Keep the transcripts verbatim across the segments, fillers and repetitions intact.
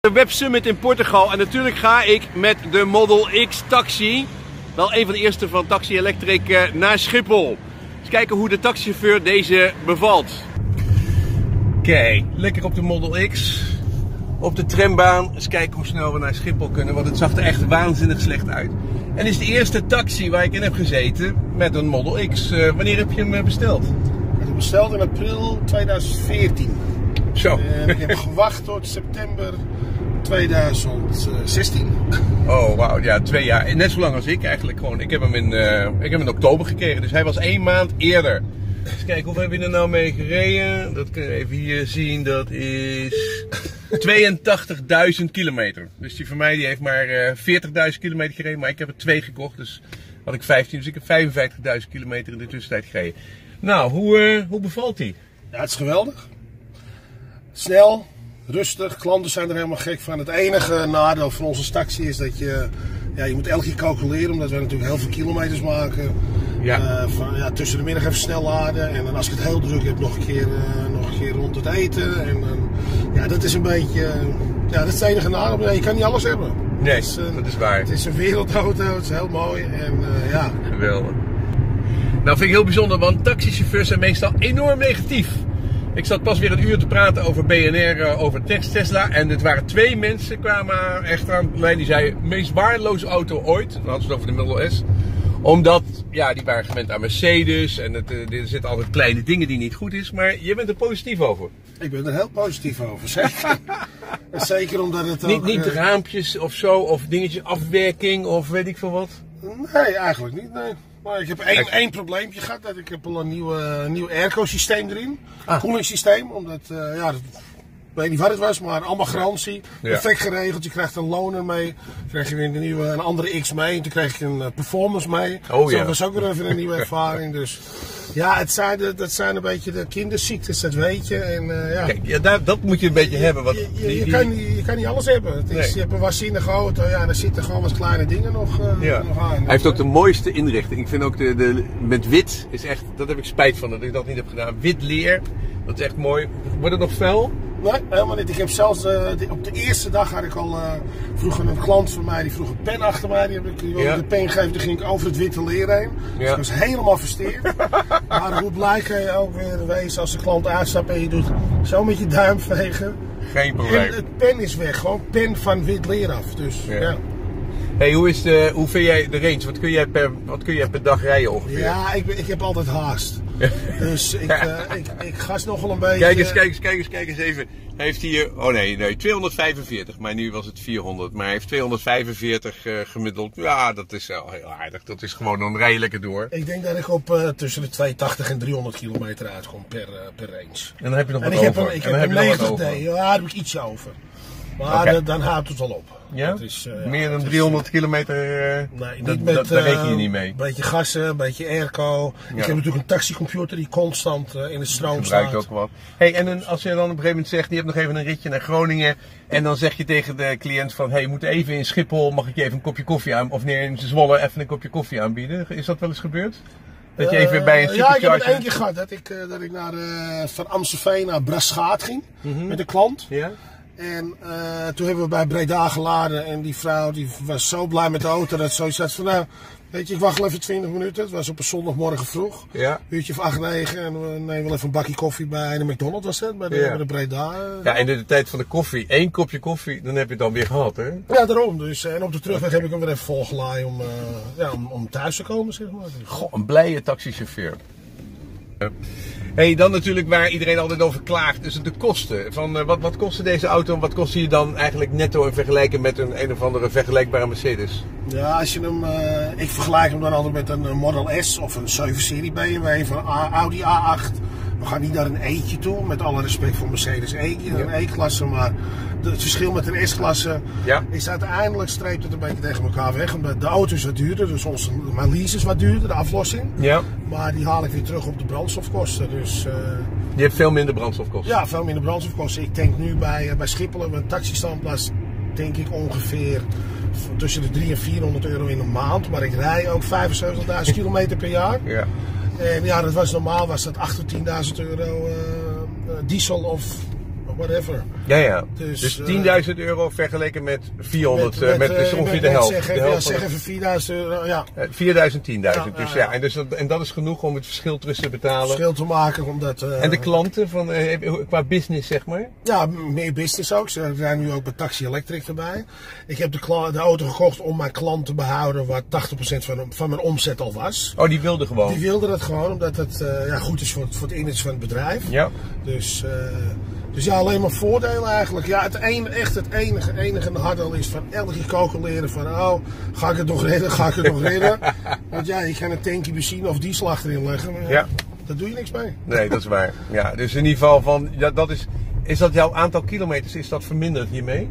De Web Summit in Portugal en natuurlijk ga ik met de Model X taxi, wel een van de eerste van Taxi Electric, naar Schiphol. Eens kijken hoe de taxichauffeur deze bevalt. Kijk, lekker op de Model X, op de trambaan. Eens kijken hoe snel we naar Schiphol kunnen, want het zag er echt waanzinnig slecht uit. En dit is de eerste taxi waar ik in heb gezeten met een Model X. Uh, wanneer heb je hem besteld? Ik heb hem besteld in april tweeduizend veertien. Zo. En ik heb gewacht tot september tweeduizend zestien. Oh wauw, ja, twee jaar. Net zo lang als ik eigenlijk gewoon. Ik heb hem in, uh, ik heb hem in oktober gekregen, dus hij was één maand eerder. Eens kijken, hoeveel heb je er nou mee gereden? Dat kun je even hier zien, dat is tweeëntachtigduizend kilometer. Dus die van mij die heeft maar uh, veertigduizend kilometer gereden, maar ik heb er twee gekocht, dus had ik vijftien. Dus ik heb vijfenvijftigduizend kilometer in de tussentijd gereden. Nou, hoe, uh, hoe bevalt die? Ja, het is geweldig. Snel, rustig, klanten zijn er helemaal gek van. Het enige nadeel van onze taxi is dat je, ja, je moet elke keer calculeren, omdat we natuurlijk heel veel kilometers maken. Ja. Uh, van, ja, tussen de middag even snel laden en dan als ik het heel druk heb nog een keer, uh, nog een keer rond het eten. En, uh, ja, dat is een beetje, uh, ja, dat is het enige nadeel. Ja, je kan niet alles hebben. Nee, het is, uh, dat is waar. Het is een wereldauto, het is heel mooi en uh, ja. Geweldig. Nou, vind ik heel bijzonder, want taxichauffeurs zijn meestal enorm negatief. Ik zat pas weer een uur te praten over B N R, over Tesla. En het waren twee mensen kwamen echt aan de lijn die zeiden, meest waardeloze auto ooit. Dan hadden ze het over de Model S. Omdat, ja, die waren gewend aan Mercedes. En het, er zitten altijd kleine dingen die niet goed is. Maar je bent er positief over. Ik ben er heel positief over, zeker. Zeker omdat het ook... Niet, niet raampjes of zo, of dingetjes, afwerking of weet ik veel wat? Nee, eigenlijk niet, nee. Maar ik heb één, één probleempje gehad, dat ik heb al een nieuw, uh, nieuw airco systeem erin, ah. koelingssysteem, omdat, uh, ja, dat, ik weet niet wat het was, maar allemaal garantie, ja. Perfect geregeld, je krijgt een loaner mee, dan krijg je weer een, nieuwe, een andere X mee, en toen kreeg je een uh, performance mee, oh, dus ja. dat was ook weer even een nieuwe ervaring, dus ja, het zijn de, dat zijn een beetje de kinderziektes, dat weet je, en uh, ja. Kijk, ja, daar, dat moet je een beetje je, hebben. Wat, je, je, die, je, die... kan, je, je kan niet alles hebben, het is, nee. Je hebt een waanzinnige auto, ja, daar zitten gewoon wat kleine dingen nog, uh, ja. nog aan. Hij heeft ook de mooiste inrichting. Ik vind ook de, de, met wit is echt, dat heb ik spijt van dat ik dat niet heb gedaan. Wit leer, dat is echt mooi. Wordt het nog vuil? Nee, helemaal niet. Ik heb zelfs uh, de, op de eerste dag had ik al uh, vroeger een klant van mij die vroeg een pen achter mij. Die heb ik die wilde ja. de pen geven, toen ging ik over het witte leer heen. Ja. Dus ik was helemaal versteerd. Maar hoe blij kan je ook weer wezen als de klant uitstapt en je doet zo met je duim vegen. Geen probleem. En het pen is weg, gewoon pen van wit leer af. Dus ja. ja. Hey, hoe, is de, hoe vind jij de range? Wat kun jij per, wat kun jij per dag rijden ongeveer? Ja, ik, ik heb altijd haast. Dus ik, uh, ik, ik gas nog wel een beetje. Kijk eens, kijk eens, kijk eens, kijk eens even. Hij heeft hier, oh nee, nee, tweehonderdvijfenveertig, maar nu was het vierhonderd. Maar hij heeft tweehonderdvijfenveertig uh, gemiddeld. Ja, dat is wel heel aardig. Dat is gewoon, dan rij je lekker door. Ik denk dat ik op uh, tussen de tweehonderdtachtig en driehonderd kilometer uitkom per, uh, per range. En dan heb je nog en wat ik over. Heb een, ik en dan heb heb een je nog wat negentig D, ja, daar heb ik iets over. Maar okay. uh, dan houdt het al op. Ja? Is, uh, Meer ja, dan driehonderd kilometer, uh, nee, dat, niet met, dat, daar reken je uh, niet mee. Een beetje gassen, een beetje airco. Ja. Ik heb natuurlijk een taxicomputer die constant uh, in de stroom staat. Gebruikt ook wat. Hey, en een, als je dan op een gegeven moment zegt, je hebt nog even een ritje naar Groningen. En dan zeg je tegen de cliënt van, hey, je moet even in Schiphol, mag ik je even een kopje koffie aan, of neer in Zwolle even een kopje koffie aanbieden. Is dat wel eens gebeurd? Dat je even bij een uh, Ja, ik heb het charger... één keer gehad, dat ik, uh, dat ik naar, uh, van Amstelveen naar Braschaat ging, mm-hmm. met een klant. Ja? En uh, toen hebben we bij Breda geladen en die vrouw die was zo blij met de auto dat ze zoiets had van, nou, weet je, ik wacht wel even twintig minuten. Het was op een zondagmorgen vroeg, ja. uurtje of acht, negen en we nemen wel even een bakje koffie bij de McDonald's was het, bij de, ja. bij de Breda. Ja, in de tijd van de koffie, één kopje koffie, dan heb je het dan weer gehad, hè? Ja, daarom dus. En op de terugweg heb ik hem weer even volgeladen om, uh, ja, om, om thuis te komen, zeg maar. Dus. Goh, een blije taxichauffeur. Hey, dan natuurlijk waar iedereen altijd over klaagt, is het de kosten. Van, uh, wat, wat kostte deze auto en wat kost je dan eigenlijk netto in vergelijking met een een of andere vergelijkbare Mercedes? Ja, als je hem, uh, ik vergelijk hem dan altijd met een Model S of een zeven serie B M W van Audi A acht. We gaan niet naar een E'tje toe, met alle respect voor Mercedes E-tje, ja. een E-klasse, maar de, het verschil met een S-klasse ja. is uiteindelijk streept het een beetje tegen elkaar weg. Omdat de auto is wat duurder, dus onze, mijn lease is wat duurder, de aflossing. Ja. Maar die haal ik weer terug op de brandstofkosten. Dus, uh, je hebt veel minder brandstofkosten? Ja, veel minder brandstofkosten. Ik denk nu bij, uh, bij Schiphol, een taxistandplaats, denk ik ongeveer tussen de driehonderd en vierhonderd euro in een maand. Maar ik rij ook vijfenzeventigduizend kilometer per jaar. Ja. En ja, dat was normaal was dat acht tot tienduizend euro uh, diesel of whatever. Ja, ja. Dus, dus uh, tienduizend euro vergeleken met vierhonderd, met, met, met, met, met ongeveer met, de helft. Zeg, de even, helft ja, zeg de, even vierduizend euro, ja. vierduizend, tienduizend. Ja, dus ja, ja, ja. en, dus dat, en dat is genoeg om het verschil tussen te betalen. Verschil te maken, omdat... Uh, en de klanten, van, uh, qua business zeg maar? Ja, meer business ook. Ze zijn nu ook bij Taxi Electric erbij. Ik heb de, de auto gekocht om mijn klant te behouden, waar tachtig procent van, van mijn omzet al was. Oh, die wilde gewoon? Die wilde dat gewoon, omdat het uh, ja, goed is voor het, voor het image van het bedrijf. Ja. Dus, uh, dus ja, alleen maar voordelen eigenlijk. Ja, het een, echt het enige, enige nadeel is van elke keer calculeren van, oh, ga ik het nog redden, ga ik het nog redden. Want ja, je kan een tankje benzine of diesel achterin leggen, maar ja, ja. daar doe je niks mee. Nee, dat is waar. Ja, dus in ieder geval van, ja, dat is, is dat jouw aantal kilometers, is dat verminderd hiermee?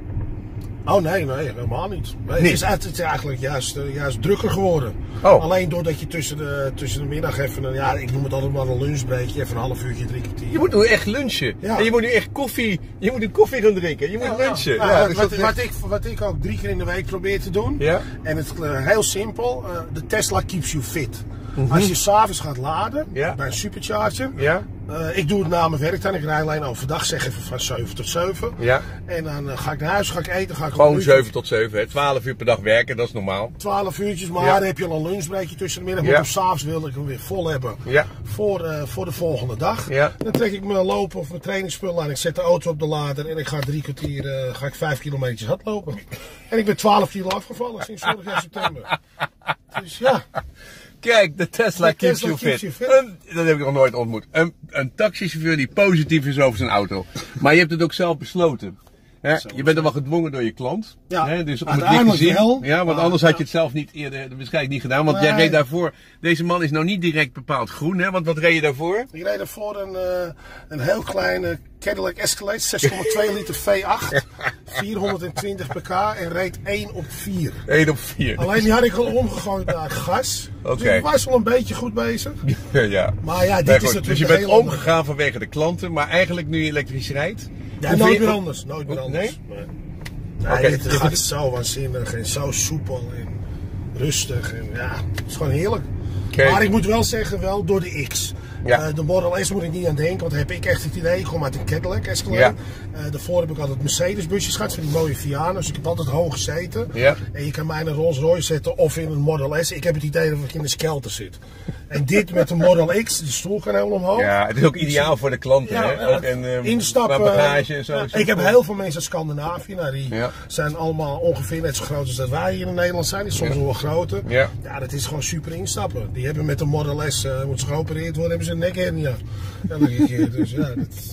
Oh nee, nee, helemaal niet. Nee, niet. Het, is, het is eigenlijk juist, uh, juist drukker geworden. Oh. Alleen doordat je tussen de, tussen de middag even een, ja, ik noem het altijd maar een lunchbreekje, even een half uurtje, drie kwartier. Je moet nu echt lunchen. Ja. En je moet nu echt koffie, je moet nu koffie gaan drinken. Je moet ja, lunchen. Ja, ja, ja, dus wat, dat wat, ik, wat ik ook drie keer in de week probeer te doen. Ja? En het is uh, heel simpel, uh, de Tesla keeps you fit. Mm-hmm. Als je s'avonds gaat laden, ja? bij een supercharger. Ja? Uh, ik doe het na mijn werk dan. Ik rij alleen overdag, zeg even van zeven tot zeven. Ja. En dan uh, ga ik naar huis, ga ik eten. Ga ik Gewoon zeven tot zeven, hè? twaalf uur per dag werken, dat is normaal. twaalf uurtjes, maar ja. dan heb je al een lunchbreekje tussen de middag. Ja. Maar s'avonds wil ik hem weer vol hebben ja. voor, uh, voor de volgende dag. Ja. Dan trek ik mijn lopen of mijn trainingsspullen aan. Ik zet de auto op de lader en ik ga drie kwartier, uh, ga ik vijf kilometer hardlopen. En ik ben twaalf kilo afgevallen sinds vorig jaar september. Dus ja. Kijk, de Tesla, de keeps, Tesla you keeps fit. you fit. Een, dat heb ik nog nooit ontmoet. Een, een taxichauffeur die positief is over zijn auto. Maar je hebt het ook zelf besloten. Hè? Je bent er wel gedwongen door je klant. Ja, hè? Dus om uiteindelijk het licht te zien. wel. Ja, want maar, anders had je het zelf niet eerder waarschijnlijk niet gedaan. Want nee. jij reed daarvoor. Deze man is nou niet direct bepaald groen, hè? Want wat reed je daarvoor? Ik reed ervoor een, uh, een heel kleine Cadillac Escalade, zes komma twee liter V acht, vierhonderdtwintig pk en reed één op vier. één op vier. Alleen die had ik al omgegooid naar gas. Oké. Dus ik was wel een beetje goed bezig. Ja. Maar ja, dit Nee, is goed. natuurlijk Dus je een bent heel ander- omgegaan vanwege de klanten, maar eigenlijk nu je elektrisch rijdt. Ja, hoe nooit vind je- meer anders. Nooit meer anders. Nee? Nee. Nee, Oké. het gaat zo waanzinnig en zo soepel en rustig. En ja, het is gewoon heerlijk. Okay. Maar ik moet wel zeggen, wel door de X. Ja. Uh, de Model S moet ik niet aan denken, want daar heb ik echt het idee. Ik kom uit een Cadillac Escalade. Ja. Uh, daarvoor heb ik altijd Mercedes busjes gehad, van die mooie Vianos. Dus ik heb altijd hoog gezeten. Ja. En je kan mij in een Rolls Royce zetten of in een Model S. Ik heb het idee dat ik in de Skelter zit. En dit met de Model X, de stoel kan helemaal omhoog. Ja, het is ook ideaal voor de klanten, Ja, hè? Ook en, uh, instappen. qua bagage en zo. Ja, Zo ik heb cool. heel veel mensen uit Scandinavië. Nou, die Ja. zijn allemaal ongeveer net zo groot als dat wij hier in Nederland zijn. Die soms Ja. nog wel groter. Ja. Ja, dat is gewoon super instappen. Die hebben met de Model S, uh, moet ze geopereerd worden, hebben ze een nekhernia. Elke keer. Dus ja, dat...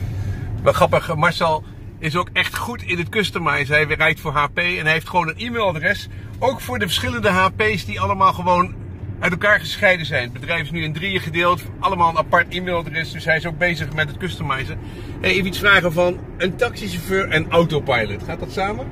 Wel grappig, Marcel is ook echt goed in het customizen. Hij rijdt voor H P en hij heeft gewoon een e-mailadres. Ook voor de verschillende H P's die allemaal gewoon uit elkaar gescheiden zijn. Het bedrijf is nu in drieën gedeeld, allemaal een apart e-mailadres. Dus hij is ook bezig met het customizen. Hey, even iets vragen van een taxichauffeur en autopilot. Gaat dat samen?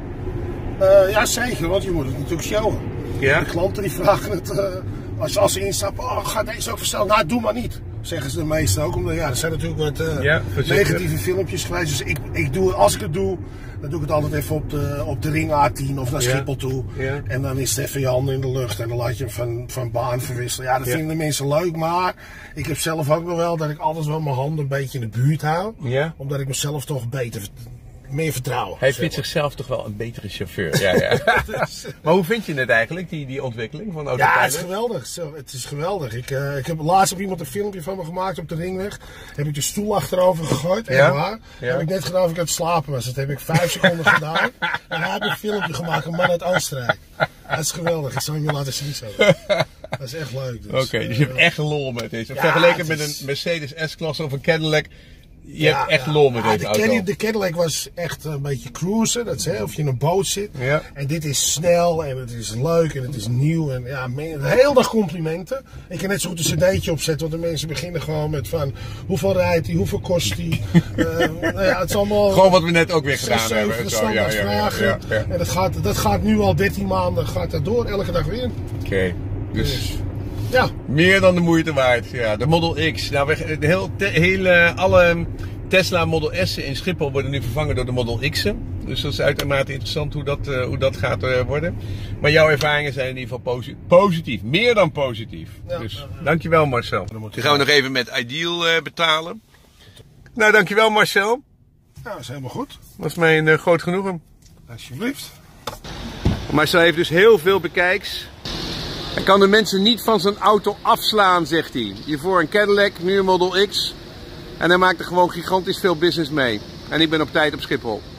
Uh, ja, zeker, want je moet het natuurlijk showen. Ja? De klanten die vragen het, uh, als, als ze instappen, oh, ga deze ook versnellen. Nou, doe maar niet. Zeggen ze de meesten ook, omdat ja, er zijn natuurlijk wat uh, Ja, negatieve filmpjes geweest. Dus ik, ik doe, als ik het doe, dan doe ik het altijd even op de, op de ring A tien of naar Ja. Schiphol toe. Ja. En dan is het even je handen in de lucht en dan laat je hem van, van baan verwisselen. Ja, dat Ja. vinden de mensen leuk, maar ik heb zelf ook nog wel dat ik altijd wel mijn handen een beetje in de buurt hou. Ja. Omdat ik mezelf toch beter, meer vertrouwen. Hij zeg vindt maar. zichzelf toch wel een betere chauffeur. Ja, ja. Maar hoe vind je het eigenlijk, die, die ontwikkeling van autopilot? Ja, het is geweldig. Zo, het is geweldig. Ik, uh, ik heb laatst op iemand een filmpje van me gemaakt op de ringweg. Heb ik de stoel achterover gegooid. Ja? Echt waar. Ja. Heb ik net gedaan of ik aan het slapen was. Dat heb ik vijf seconden gedaan. En hij heeft een filmpje gemaakt, een man uit Oostenrijk. Dat is geweldig. Ik zal hem je laten zien zo. Dat is echt leuk. Oké, Dus, okay, dus uh, je hebt echt lol met deze. Ja, Vergeleken het met is- een Mercedes S-klasse of een Cadillac. Je ja, hebt echt ja. lol met Ja, deze de auto. Cadillac, de Cadillac was echt een beetje cruisen. Dat is, hè, of je in een boot zit. Ja. En dit is snel en het is leuk en het is nieuw. En ja, me- de hele dag complimenten. Ik kan net zo goed een cd'tje opzetten. Want de mensen beginnen gewoon met van hoeveel rijdt hij, hoeveel kost hij. uh, nou ja, het is allemaal... Gewoon wat we net ook weer gedaan zes, hebben. zeven Zo, ja, ja, ja, standaardvragen. ja, ja. En dat gaat, dat gaat nu al dertien maanden gaat dat door. Elke dag weer. Oké, okay, dus... Dus, ja. Meer dan de moeite waard. Ja, de Model X. Nou, we, de heel, te, hele, alle Tesla Model S'en in Schiphol worden nu vervangen door de Model X'en. Dus dat is uitermate interessant hoe dat, uh, hoe dat gaat uh, worden. Maar jouw ervaringen zijn in ieder geval posi positief. Meer dan positief. Ja, Dus ja, ja. dankjewel Marcel. Dan gaan we nog even met Ideal uh, betalen. Nou, dankjewel Marcel. Nou, dat is helemaal goed. Dat is mijn uh, groot genoegen. Alsjeblieft. Marcel heeft dus heel veel bekijks. Hij kan de mensen niet van zijn auto afslaan, zegt hij. Hiervoor een Cadillac, nu een Model X. En hij maakt er gewoon gigantisch veel business mee. En ik ben op tijd op Schiphol.